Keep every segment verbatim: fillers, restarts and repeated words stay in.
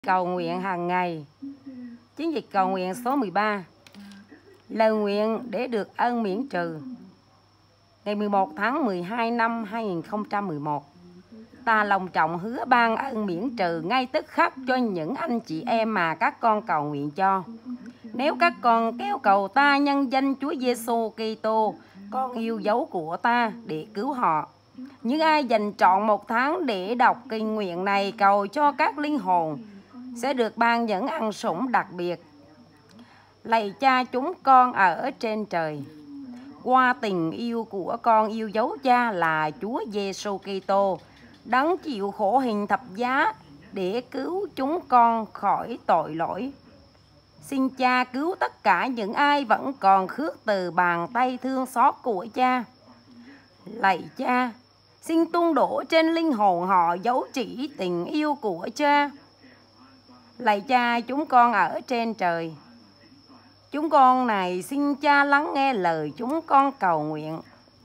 Cầu nguyện hàng ngày. Chiến dịch cầu nguyện số mười ba. Lời nguyện để được ơn miễn trừ. Ngày mười một tháng mười hai năm hai nghìn không trăm mười một, ta lòng trọng hứa ban ơn miễn trừ ngay tức khắc cho những anh chị em mà các con cầu nguyện cho. Nếu các con kêu cầu ta nhân danh Chúa Giêsu Kitô, con yêu dấu của ta để cứu họ. Những ai dành trọn một tháng để đọc kinh nguyện này cầu cho các linh hồn sẽ được ban những ân sủng đặc biệt. Lạy Cha chúng con ở trên trời, qua tình yêu của con yêu dấu Cha là Chúa Giêsu Kitô, đấng chịu khổ hình thập giá để cứu chúng con khỏi tội lỗi. Xin Cha cứu tất cả những ai vẫn còn khước từ bàn tay thương xót của Cha. Lạy Cha, xin tuôn đổ trên linh hồn họ dấu chỉ tình yêu của Cha. Lạy Cha chúng con ở trên trời, chúng con này xin Cha lắng nghe lời chúng con cầu nguyện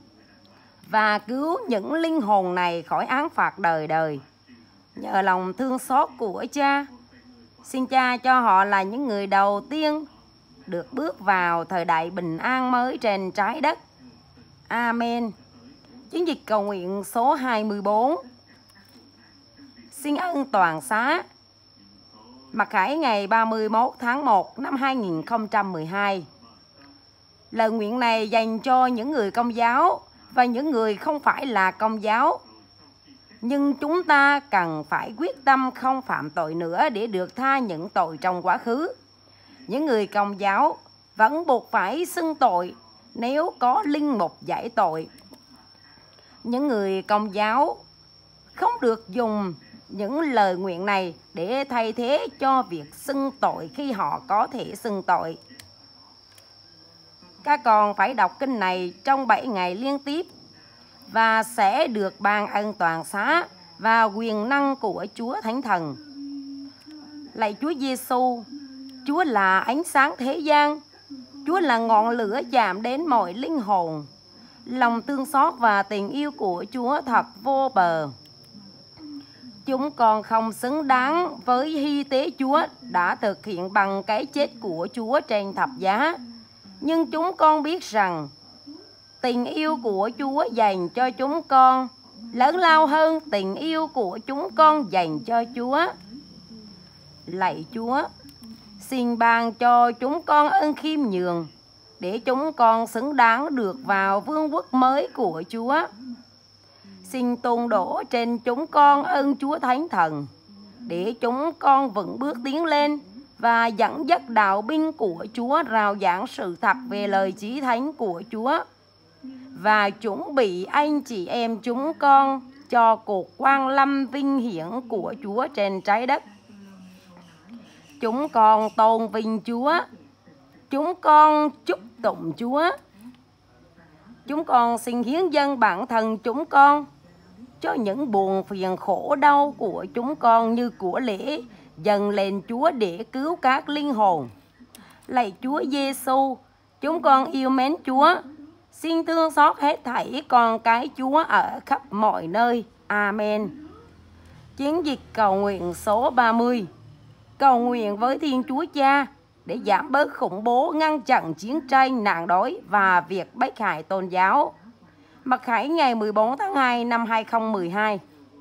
và cứu những linh hồn này khỏi án phạt đời đời. Nhờ lòng thương xót của Cha, xin Cha cho họ là những người đầu tiên được bước vào thời đại bình an mới trên trái đất. Amen. Chiến dịch cầu nguyện số hai mươi bốn. Xin ân toàn xá. Mặc Khải ngày ba mươi mốt tháng một năm hai nghìn không trăm mười hai. Lời nguyện này dành cho những người Công giáo và những người không phải là Công giáo. Nhưng chúng ta cần phải quyết tâm không phạm tội nữa để được tha những tội trong quá khứ. Những người Công giáo vẫn buộc phải xưng tội nếu có linh mục giải tội. Những người Công giáo không được dùng những lời nguyện này để thay thế cho việc xưng tội khi họ có thể xưng tội. Các con phải đọc kinh này trong bảy ngày liên tiếp và sẽ được ban ân toàn xá và quyền năng của Chúa Thánh Thần. Lạy Chúa Giêsu, Chúa là ánh sáng thế gian, Chúa là ngọn lửa chạm đến mọi linh hồn. Lòng thương xót và tình yêu của Chúa thật vô bờ. Chúng con không xứng đáng với hy tế Chúa đã thực hiện bằng cái chết của Chúa trên thập giá. Nhưng chúng con biết rằng tình yêu của Chúa dành cho chúng con lớn lao hơn tình yêu của chúng con dành cho Chúa. Lạy Chúa, xin ban cho chúng con ơn khiêm nhường để chúng con xứng đáng được vào vương quốc mới của Chúa. Xin tuôn đổ trên chúng con ơn Chúa Thánh Thần để chúng con vững bước tiến lên và dẫn dắt đạo binh của Chúa rao giảng sự thật về lời chí thánh của Chúa và chuẩn bị anh chị em chúng con cho cuộc quan lâm vinh hiển của Chúa trên trái đất. Chúng con tôn vinh Chúa, chúng con chúc tụng Chúa. Chúng con xin hiến dâng bản thân chúng con cho những buồn phiền khổ đau của chúng con như của lễ dâng lên Chúa để cứu các linh hồn. Lạy Chúa Giêsu, chúng con yêu mến Chúa. Xin thương xót hết thảy con cái Chúa ở khắp mọi nơi. Amen. Chiến dịch cầu nguyện số ba mươi. Cầu nguyện với Thiên Chúa Cha để giảm bớt khủng bố, ngăn chặn chiến tranh, nạn đói và việc bách hại tôn giáo. Mặc Khải ngày mười bốn tháng hai năm hai nghìn không trăm mười hai.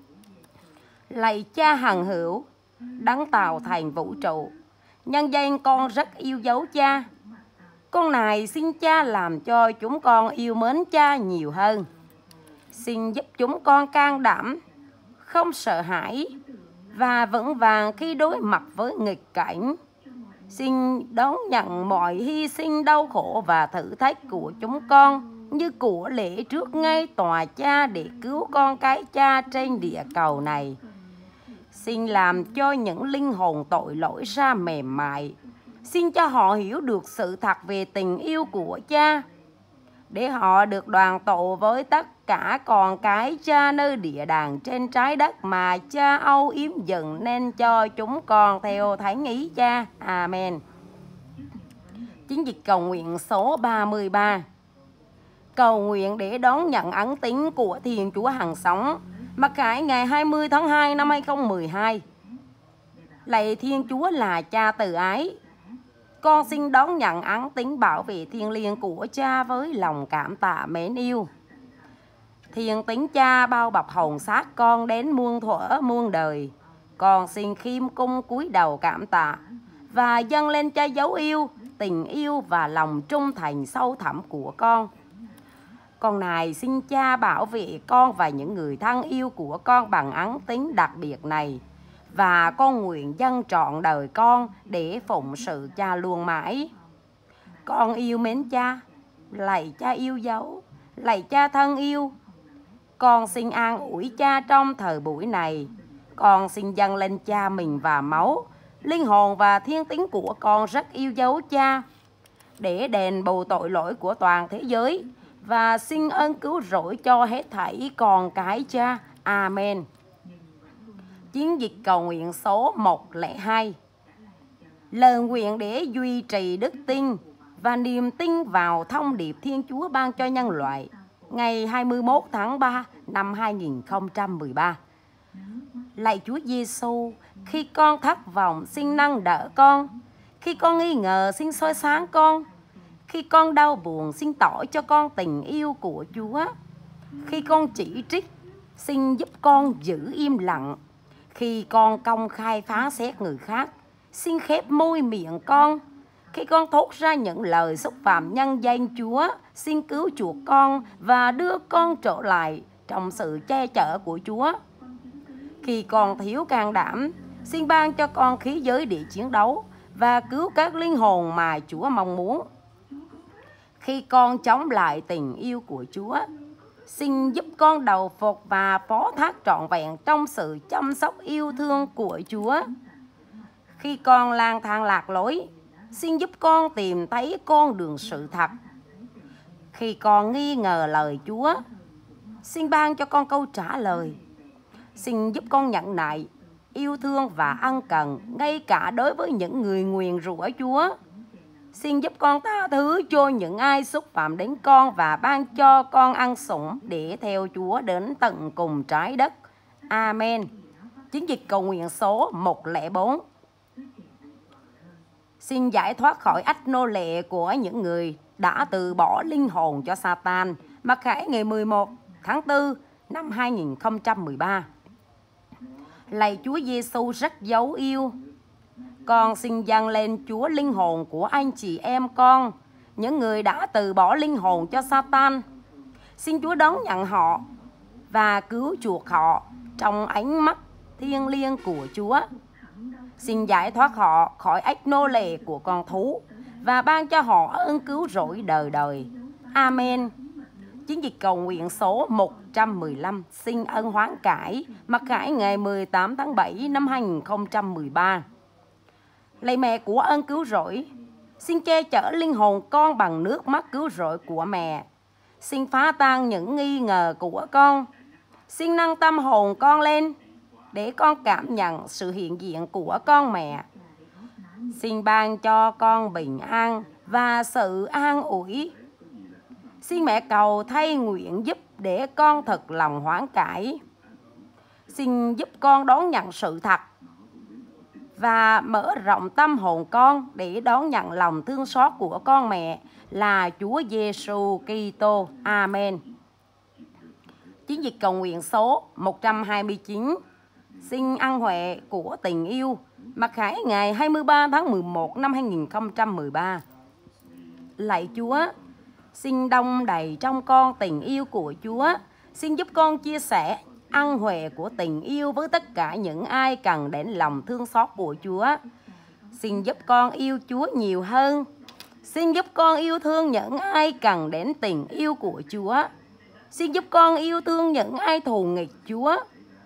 Lạy Cha hằng hữu, đấng tạo thành vũ trụ, nhân danh con rất yêu dấu Cha. Con này xin Cha làm cho chúng con yêu mến Cha nhiều hơn. Xin giúp chúng con can đảm, không sợ hãi và vững vàng khi đối mặt với nghịch cảnh. Xin đón nhận mọi hy sinh đau khổ và thử thách của chúng con như của lễ trước ngay tòa Cha để cứu con cái Cha trên địa cầu này. Xin làm cho những linh hồn tội lỗi ra mềm mại. Xin cho họ hiểu được sự thật về tình yêu của Cha, để họ được đoàn tụ với tất cả con cái Cha nơi địa đàng trên trái đất mà Cha âu yếm dựng nên cho chúng con theo thánh ý Cha. Amen. Chiến dịch cầu nguyện số ba mươi ba. Cầu nguyện để đón nhận ân tín của Thiên Chúa hằng sống. Mặc Khải ngày hai mươi tháng hai năm hai nghìn không trăm mười hai. Lạy Thiên Chúa là Cha từ ái, con xin đón nhận ân tín bảo vệ thiêng liêng của Cha với lòng cảm tạ mến yêu. Thiên tính Cha bao bọc hồn xác con đến muôn thuở muôn đời. Con xin khiêm cung cúi đầu cảm tạ và dâng lên Cha dấu yêu, tình yêu và lòng trung thành sâu thẳm của con. Con này xin Cha bảo vệ con và những người thân yêu của con bằng ân tín đặc biệt này. Và con nguyện dâng trọn đời con để phụng sự Cha luôn mãi. Con yêu mến Cha, lạy Cha yêu dấu, lạy Cha thân yêu. Con xin an ủi Cha trong thời buổi này. Con xin dâng lên Cha mình và máu, linh hồn và thiên tính của con rất yêu dấu Cha, để đền bù tội lỗi của toàn thế giới và xin ơn cứu rỗi cho hết thảy con cái Cha. Amen. Chiến dịch cầu nguyện số một không hai. Lời nguyện để duy trì đức tin và niềm tin vào thông điệp Thiên Chúa ban cho nhân loại ngày hai mươi mốt tháng ba năm hai nghìn không trăm mười ba. Lạy Chúa Giêsu, khi con thất vọng xin nâng đỡ con, khi con nghi ngờ xin soi sáng con, khi con đau buồn xin tỏ cho con tình yêu của Chúa, khi con chỉ trích xin giúp con giữ im lặng, khi con công khai phán xét người khác xin khép môi miệng con, khi con thốt ra những lời xúc phạm nhân danh Chúa xin cứu chuộc con và đưa con trở lại trong sự che chở của Chúa. Khi con thiếu can đảm, xin ban cho con khí giới để chiến đấu và cứu các linh hồn mà Chúa mong muốn. Khi con chống lại tình yêu của Chúa, xin giúp con đầu phục và phó thác trọn vẹn trong sự chăm sóc yêu thương của Chúa. Khi con lang thang lạc lối, xin giúp con tìm thấy con đường sự thật. Khi con nghi ngờ lời Chúa, xin ban cho con câu trả lời. Xin giúp con nhận nại, yêu thương và ân cần ngay cả đối với những người nguyền rủa Chúa. Xin giúp con tha thứ cho những ai xúc phạm đến con và ban cho con ân sủng để theo Chúa đến tận cùng trái đất. Amen. Chiến dịch cầu nguyện số một không bốn. Xin giải thoát khỏi ách nô lệ của những người đã từ bỏ linh hồn cho Satan. Mặc Khải ngày mười một tháng tư năm hai nghìn không trăm mười ba. Lạy Chúa Giêsu rất dấu yêu, con xin dâng lên Chúa linh hồn của anh chị em con, những người đã từ bỏ linh hồn cho Satan. Xin Chúa đón nhận họ và cứu chuộc họ trong ánh mắt thiêng liêng của Chúa. Xin giải thoát họ khỏi ách nô lệ của con thú và ban cho họ ơn cứu rỗi đời đời. Amen. Chiến dịch cầu nguyện số một trăm mười lăm. Xin ân hoán cải. Mặc Khải ngày mười tám tháng bảy năm hai nghìn không trăm mười ba. Lạy mẹ của ơn cứu rỗi, xin che chở linh hồn con bằng nước mắt cứu rỗi của mẹ. Xin phá tan những nghi ngờ của con. Xin nâng tâm hồn con lên để con cảm nhận sự hiện diện của con mẹ. Xin ban cho con bình an và sự an ủi. Xin mẹ cầu thay nguyện giúp để con thật lòng hoán cải. Xin giúp con đón nhận sự thật và mở rộng tâm hồn con để đón nhận lòng thương xót của con mẹ là Chúa Giêsu Kitô. Amen. Chiến dịch cầu nguyện số một trăm hai mươi chín. Xin ân huệ của tình yêu. Mặc Khải ngày hai mươi ba tháng mười một năm hai nghìn không trăm mười ba. Lạy Chúa, xin đong đầy trong con tình yêu của Chúa. Xin giúp con chia sẻ ân huệ của tình yêu với tất cả những ai cần đến lòng thương xót của Chúa. Xin giúp con yêu Chúa nhiều hơn. Xin giúp con yêu thương những ai cần đến tình yêu của Chúa. Xin giúp con yêu thương những ai thù nghịch Chúa.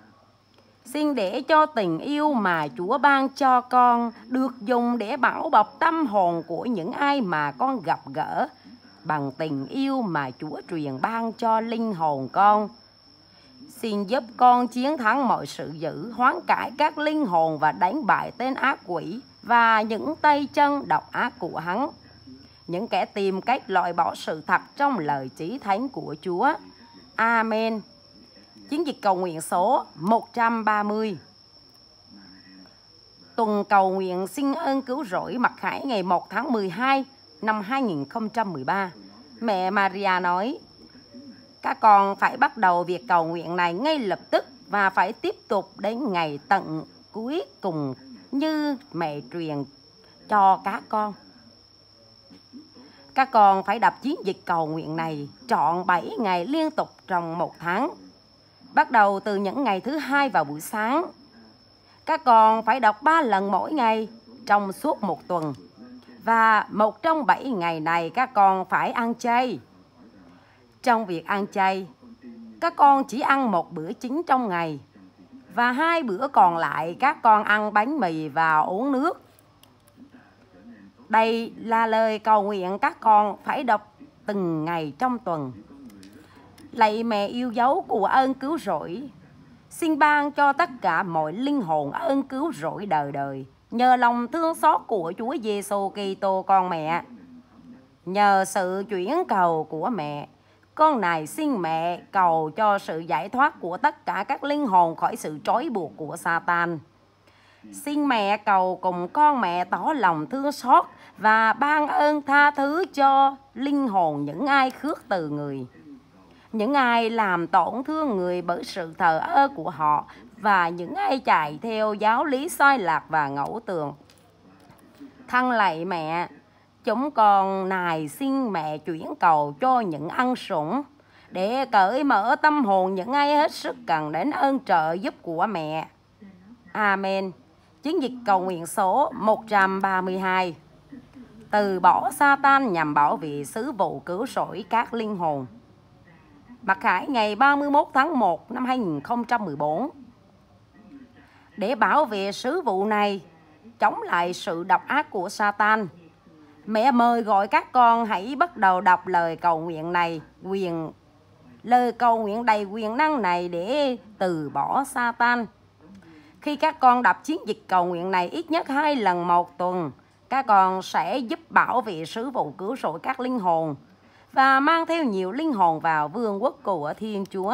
Xin để cho tình yêu mà Chúa ban cho con được dùng để bảo bọc tâm hồn của những ai mà con gặp gỡ bằng tình yêu mà Chúa truyền ban cho linh hồn con. Xin giúp con chiến thắng mọi sự dữ, hoán cải các linh hồn và đánh bại tên ác quỷ và những tay chân độc ác của hắn, những kẻ tìm cách loại bỏ sự thật trong lời chỉ thánh của Chúa. Amen. Chiến dịch cầu nguyện số một trăm ba mươi. tuần cầu nguyện xin ơn cứu rỗi Mặc Khải ngày một tháng mười hai năm hai nghìn không trăm mười ba, mẹ Maria nói, các con phải bắt đầu việc cầu nguyện này ngay lập tức và phải tiếp tục đến ngày tận cuối cùng như mẹ truyền cho các con. Các con phải đọc chiến dịch cầu nguyện này trọn bảy ngày liên tục trong một tháng, bắt đầu từ những ngày thứ hai vào buổi sáng. Các con phải đọc ba lần mỗi ngày trong suốt một tuần. Và một trong bảy ngày này các con phải ăn chay. Trong việc ăn chay, các con chỉ ăn một bữa chính trong ngày. Và hai bữa còn lại các con ăn bánh mì và uống nước. Đây là lời cầu nguyện các con phải đọc từng ngày trong tuần. Lạy mẹ yêu dấu của ơn cứu rỗi, xin ban cho tất cả mọi linh hồn ơn cứu rỗi đời đời, nhờ lòng thương xót của Chúa Giêsu Kitô con mẹ. Nhờ sự chuyển cầu của mẹ, con này xin mẹ cầu cho sự giải thoát của tất cả các linh hồn khỏi sự trói buộc của Satan. Xin mẹ cầu cùng con mẹ tỏ lòng thương xót và ban ơn tha thứ cho linh hồn những ai khước từ người, những ai làm tổn thương người bởi sự thờ ơ của họ, và những ai chạy theo giáo lý sai lạc và ngẫu tường. Thăng lạy mẹ, chúng con nài xin mẹ chuyển cầu cho những ân sủng để cởi mở tâm hồn những ai hết sức cần đến ơn trợ giúp của mẹ. Amen. Chiến dịch cầu nguyện số một trăm ba mươi hai. Từ bỏ Satan nhằm bảo vệ sứ vụ cứu rỗi các linh hồn. Mặc Khải ngày ba mươi mốt tháng một năm hai nghìn không trăm mười bốn. Để bảo vệ sứ vụ này, chống lại sự độc ác của Satan, mẹ mời gọi các con hãy bắt đầu đọc lời cầu nguyện này, quyền lời cầu nguyện đầy quyền năng này để từ bỏ Satan. Khi các con đọc chiến dịch cầu nguyện này ít nhất hai lần một tuần, các con sẽ giúp bảo vệ sứ vụ cứu rỗi các linh hồn và mang theo nhiều linh hồn vào vương quốc của Thiên Chúa.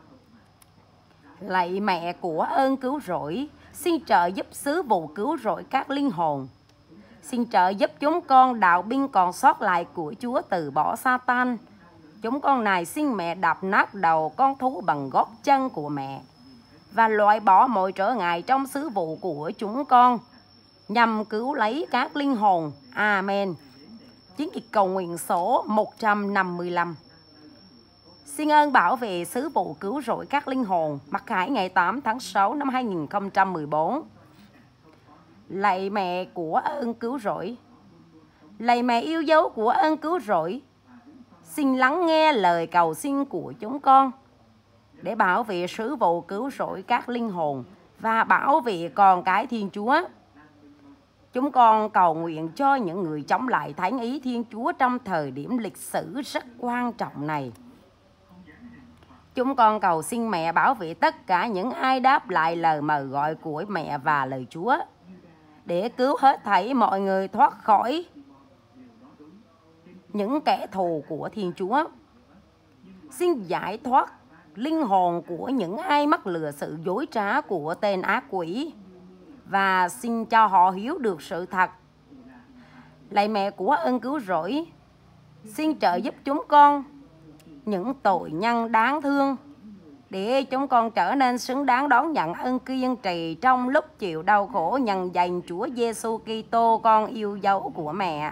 Lạy mẹ của ơn cứu rỗi, xin trợ giúp sứ vụ cứu rỗi các linh hồn. Xin trợ giúp chúng con đạo binh còn sót lại của Chúa từ bỏ Satan. Chúng con này xin mẹ đạp nát đầu con thú bằng gót chân của mẹ và loại bỏ mọi trở ngại trong sứ vụ của chúng con nhằm cứu lấy các linh hồn. Amen. Chiến dịch cầu nguyện số một trăm năm mươi lăm. Xin ơn bảo vệ sứ vụ cứu rỗi các linh hồn. Mặc Khải ngày tám tháng sáu năm hai nghìn không trăm mười bốn. Lạy mẹ của ơn cứu rỗi, lạy mẹ yêu dấu của ơn cứu rỗi, xin lắng nghe lời cầu xin của chúng con để bảo vệ sứ vụ cứu rỗi các linh hồn và bảo vệ con cái Thiên Chúa. Chúng con cầu nguyện cho những người chống lại thánh ý Thiên Chúa trong thời điểm lịch sử rất quan trọng này. Chúng con cầu xin mẹ bảo vệ tất cả những ai đáp lại lời mời gọi của mẹ và lời Chúa, để cứu hết thảy mọi người thoát khỏi những kẻ thù của Thiên Chúa. Xin giải thoát linh hồn của những ai mắc lừa sự dối trá của tên ác quỷ và xin cho họ hiểu được sự thật. Lạy mẹ của ơn cứu rỗi, xin trợ giúp chúng con những tội nhân đáng thương để chúng con trở nên xứng đáng đón nhận ơn kiên trì trong lúc chịu đau khổ nhân danh Chúa Giêsu Kitô con yêu dấu của mẹ.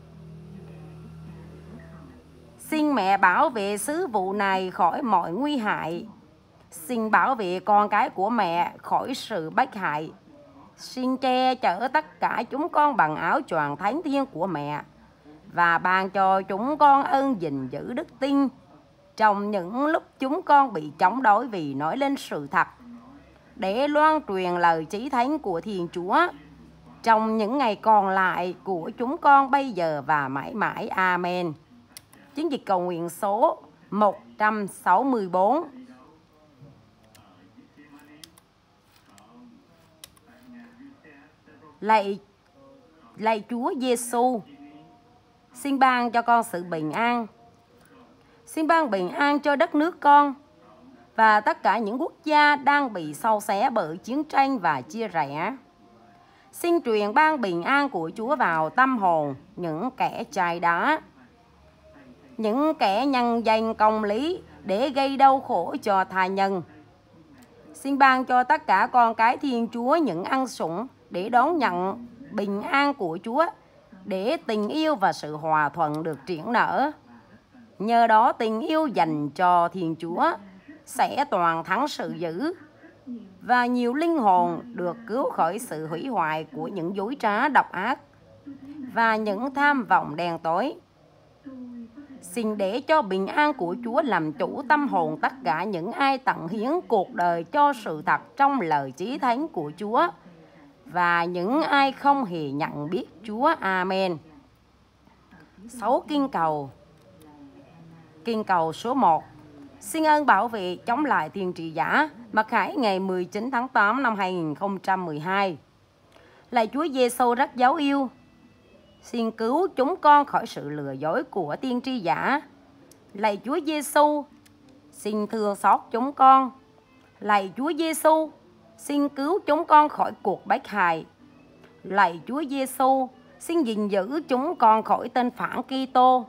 Xin mẹ bảo vệ sứ vụ này khỏi mọi nguy hại. Xin bảo vệ con cái của mẹ khỏi sự bách hại. Xin che chở tất cả chúng con bằng áo choàng thánh thiêng của mẹ và ban cho chúng con ơn gìn giữ đức tin trong những lúc chúng con bị chống đối vì nói lên sự thật, để loan truyền lời chí thánh của Thiên Chúa trong những ngày còn lại của chúng con bây giờ và mãi mãi. Amen. Chiến dịch cầu nguyện số một trăm sáu mươi bốn. Lạy lạy Chúa Giêsu, xin ban cho con sự bình an. Xin ban bình an cho đất nước con và tất cả những quốc gia đang bị xâu xé bởi chiến tranh và chia rẽ. Xin truyền ban bình an của Chúa vào tâm hồn những kẻ chài đá, những kẻ nhân danh công lý để gây đau khổ cho tha nhân. Xin ban cho tất cả con cái Thiên Chúa những ân sủng để đón nhận bình an của Chúa, để tình yêu và sự hòa thuận được triển nở. Nhờ đó tình yêu dành cho Thiên Chúa sẽ toàn thắng sự dữ, và nhiều linh hồn được cứu khỏi sự hủy hoại của những dối trá độc ác và những tham vọng đen tối. Xin để cho bình an của Chúa làm chủ tâm hồn tất cả những ai tận hiến cuộc đời cho sự thật trong lời chí thánh của Chúa, và những ai không hề nhận biết Chúa. Amen. Sáu kinh cầu. Kinh cầu số một. Xin ơn bảo vệ chống lại tiên tri giả. Mặc Khải ngày mười chín tháng tám năm hai nghìn không trăm mười hai. Lạy Chúa Giêsu rất dấu yêu, xin cứu chúng con khỏi sự lừa dối của tiên tri giả. Lạy Chúa Giêsu, xin thương xót chúng con. Lạy Chúa Giêsu, xin cứu chúng con khỏi cuộc bách hại. Lạy Chúa Giêsu, xin gìn giữ chúng con khỏi tên phản Kitô.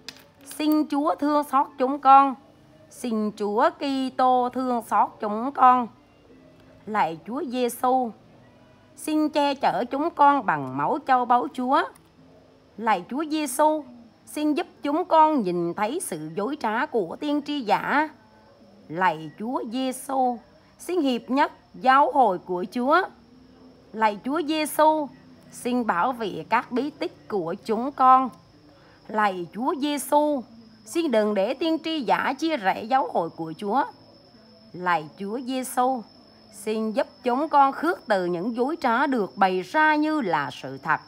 Xin Chúa thương xót chúng con. Xin Chúa Kitô thương xót chúng con. Lạy Chúa Giêsu, xin che chở chúng con bằng máu châu báu Chúa. Lạy Chúa Giêsu, xin giúp chúng con nhìn thấy sự dối trá của tiên tri giả. Lạy Chúa Giêsu, xin hiệp nhất giáo hội của Chúa. Lạy Chúa Giêsu, xin bảo vệ các bí tích của chúng con. Lạy Chúa Giêsu, xin đừng để tiên tri giả chia rẽ giáo hội của Chúa. Lạy Chúa Giêsu, xin giúp chúng con khước từ những dối trá được bày ra như là sự thật.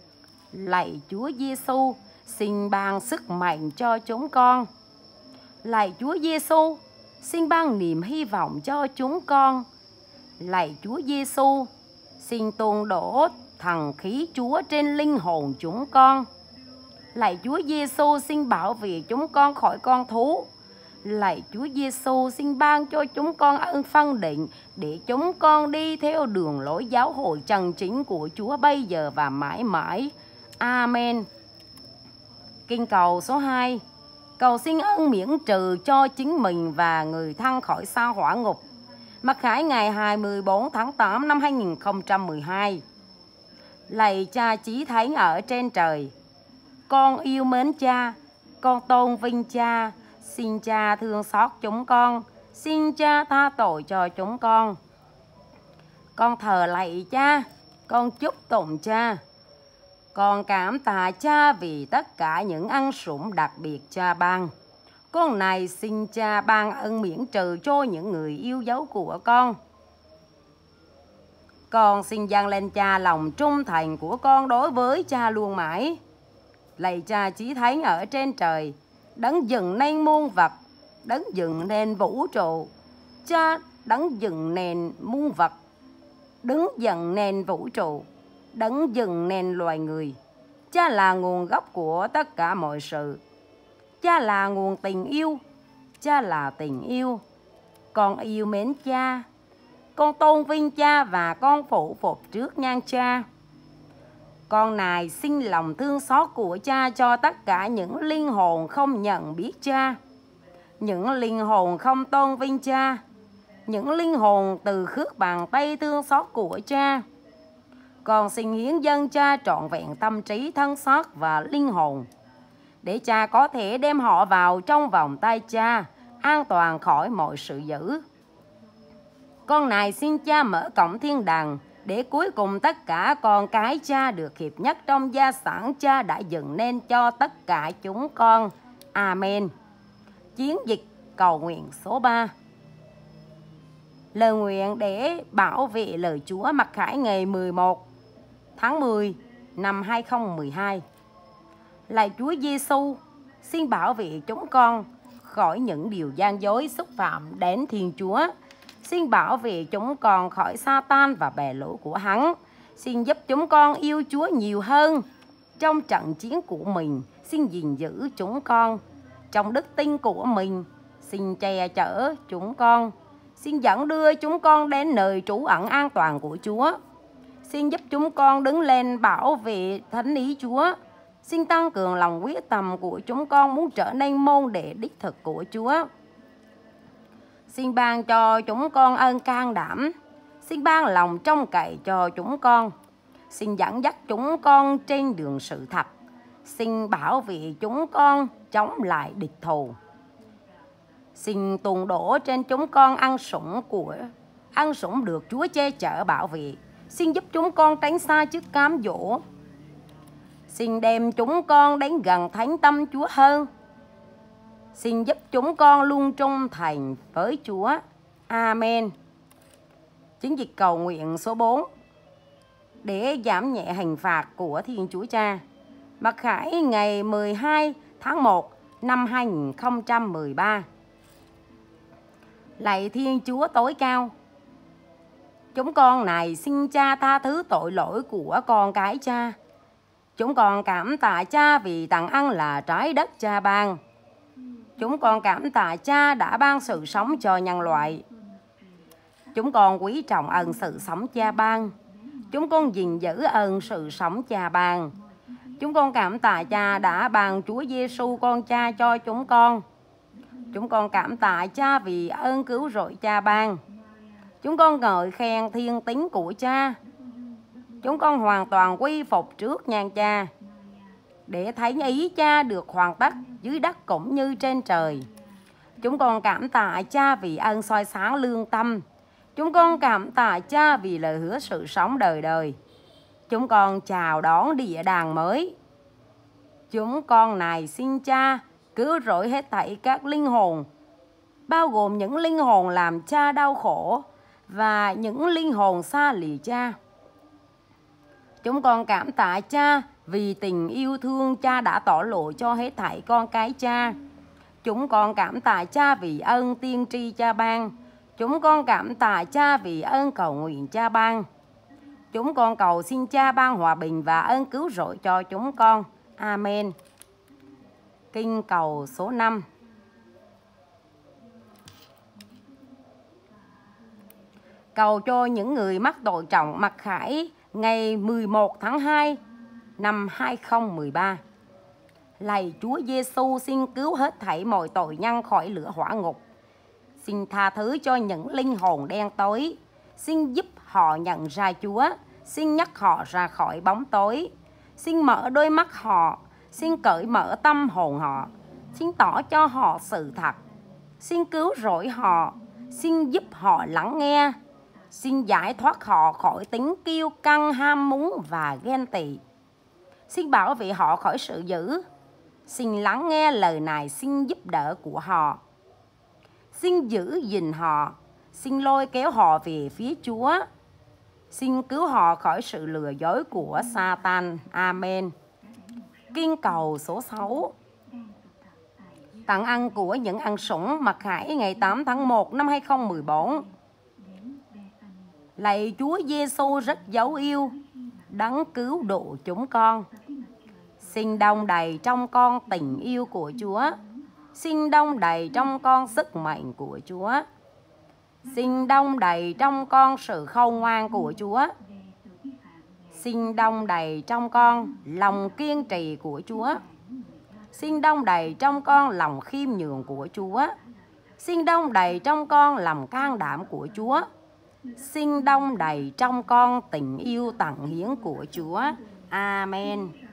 Lạy Chúa Giêsu, xin ban sức mạnh cho chúng con. Lạy Chúa Giêsu, xin ban niềm hy vọng cho chúng con. Lạy Chúa Giêsu, xin tuôn đổ thần khí Chúa trên linh hồn chúng con. Lạy Chúa Giêsu, xin bảo vệ chúng con khỏi con thú. Lạy Chúa Giêsu, xin ban cho chúng con ơn phân định để chúng con đi theo đường lối giáo hội chân chính của Chúa bây giờ và mãi mãi. Amen. Kinh cầu số hai. Cầu xin ơn miễn trừ cho chính mình và người thân khỏi sao hỏa ngục. Mặc Khải ngày hai mươi bốn tháng tám năm hai nghìn không trăm mười hai. Lạy Cha chí thánh ở trên trời, con yêu mến Cha, con tôn vinh Cha. Xin Cha thương xót chúng con, xin Cha tha tội cho chúng con. Con thờ lạy Cha, con chúc tụng Cha. Con cảm tạ Cha vì tất cả những ân sủng đặc biệt Cha ban. Con này xin Cha ban ân miễn trừ cho những người yêu dấu của con. Con xin dâng lên Cha lòng trung thành của con đối với Cha luôn mãi. Lạy Cha chí thánh ở trên trời, đấng dựng nên muôn vật, đấng dựng nên vũ trụ. Cha đấng dựng nền muôn vật, đứng dựng nền vũ trụ, đấng dựng nền loài người. Cha là nguồn gốc của tất cả mọi sự. Cha là nguồn tình yêu. Cha là tình yêu. Con yêu mến Cha, con tôn vinh Cha và con phụ phục trước nhan Cha. Con này xin lòng thương xót của Cha cho tất cả những linh hồn không nhận biết Cha, những linh hồn không tôn vinh Cha, những linh hồn từ khước bàn tay thương xót của Cha. Con xin hiến dâng Cha trọn vẹn tâm trí, thân xác và linh hồn, để Cha có thể đem họ vào trong vòng tay Cha, an toàn khỏi mọi sự dữ. Con này xin Cha mở cổng thiên đàng, để cuối cùng tất cả con cái Cha được hiệp nhất trong gia sản Cha đã dựng nên cho tất cả chúng con. Amen. Chiến dịch cầu nguyện số ba. Lời nguyện để bảo vệ lời Chúa. Mặc Khải ngày mười một tháng mười năm hai nghìn không trăm mười hai. Lạy Chúa Giêsu, xin bảo vệ chúng con khỏi những điều gian dối xúc phạm đến Thiên Chúa. Xin bảo vệ chúng con khỏi Sa-tan và bè lũ của hắn. Xin giúp chúng con yêu Chúa nhiều hơn trong trận chiến của mình. Xin gìn giữ chúng con trong đức tin của mình. Xin che chở chúng con. Xin dẫn đưa chúng con đến nơi trú ẩn an toàn của Chúa. Xin giúp chúng con đứng lên bảo vệ thánh ý Chúa. Xin tăng cường lòng quyết tâm của chúng con muốn trở nên môn đệ đích thực của Chúa. Xin ban cho chúng con ơn can đảm. Xin ban lòng trông cậy cho chúng con. Xin dẫn dắt chúng con trên đường sự thật. Xin bảo vệ chúng con chống lại địch thù. Xin tuôn đổ trên chúng con ăn sủng của ăn sủng được Chúa che chở bảo vệ. Xin giúp chúng con tránh xa chức cám dỗ. Xin đem chúng con đến gần thánh tâm Chúa hơn. Xin giúp chúng con luôn trung thành với Chúa. Amen. Chiến dịch cầu nguyện số bốn. Để giảm nhẹ hình phạt của Thiên Chúa Cha. Mặc Khải ngày mười hai tháng một năm hai nghìn không trăm mười ba. Lạy Thiên Chúa tối cao, chúng con này xin Cha tha thứ tội lỗi của con cái Cha. Chúng con cảm tạ Cha vì tặng ăn là trái đất Cha ban. Chúng con cảm tạ Cha đã ban sự sống cho nhân loại. Chúng con quý trọng ơn sự sống Cha ban. Chúng con gìn giữ ơn sự sống Cha ban. Chúng con cảm tạ Cha đã ban Chúa Giêsu con Cha cho chúng con. Chúng con cảm tạ Cha vì ơn cứu rỗi Cha ban. Chúng con ngợi khen thiên tính của Cha. Chúng con hoàn toàn quy phục trước nhan Cha, để thấy ý Cha được hoàn tất dưới đất cũng như trên trời. Chúng con cảm tạ Cha vì ơn soi sáng lương tâm. Chúng con cảm tạ Cha vì lời hứa sự sống đời đời. Chúng con chào đón địa đàng mới. Chúng con này xin Cha cứu rỗi hết thảy các linh hồn, bao gồm những linh hồn làm Cha đau khổ và những linh hồn xa lìa Cha. Chúng con cảm tạ Cha vì tình yêu thương Cha đã tỏ lộ cho hết thảy con cái Cha. Chúng con cảm tạ Cha vì ơn tiên tri Cha ban. Chúng con cảm tạ Cha vì ơn cầu nguyện Cha ban. Chúng con cầu xin Cha ban hòa bình và ơn cứu rỗi cho chúng con. Amen. Kinh cầu số năm. Cầu cho những người mắc tội trọng mặc khải ngày mười một tháng hai năm hai nghìn không trăm mười ba. Lạy Chúa Giêsu, xin cứu hết thảy mọi tội nhân khỏi lửa hỏa ngục. Xin tha thứ cho những linh hồn đen tối. Xin giúp họ nhận ra Chúa. Xin nhắc họ ra khỏi bóng tối. Xin mở đôi mắt họ. Xin cởi mở tâm hồn họ. Xin tỏ cho họ sự thật. Xin cứu rỗi họ. Xin giúp họ lắng nghe. Xin giải thoát họ khỏi tính kiêu căng, ham muốn và ghen tị. Xin bảo vệ họ khỏi sự dữ. Xin lắng nghe lời này, xin giúp đỡ của họ. Xin giữ gìn họ. Xin lôi kéo họ về phía Chúa. Xin cứu họ khỏi sự lừa dối của Satan. Amen. Kinh cầu số sáu. Tặng ăn của những ăn sủng mặc khải ngày tám tháng một năm hai nghìn không trăm mười bốn. Lạy Chúa Giêsu rất dấu yêu, đấng cứu độ chúng con. Xin đong đầy trong con tình yêu của Chúa. Xin đong đầy trong con sức mạnh của Chúa. Xin đong đầy trong con sự khôn ngoan của Chúa. Xin đong đầy trong con lòng kiên trì của Chúa. Xin đong đầy trong con lòng khiêm nhường của Chúa. Xin đong đầy trong con lòng can đảm của Chúa. Xin đong đầy trong con tình yêu tận hiến của Chúa. Amen.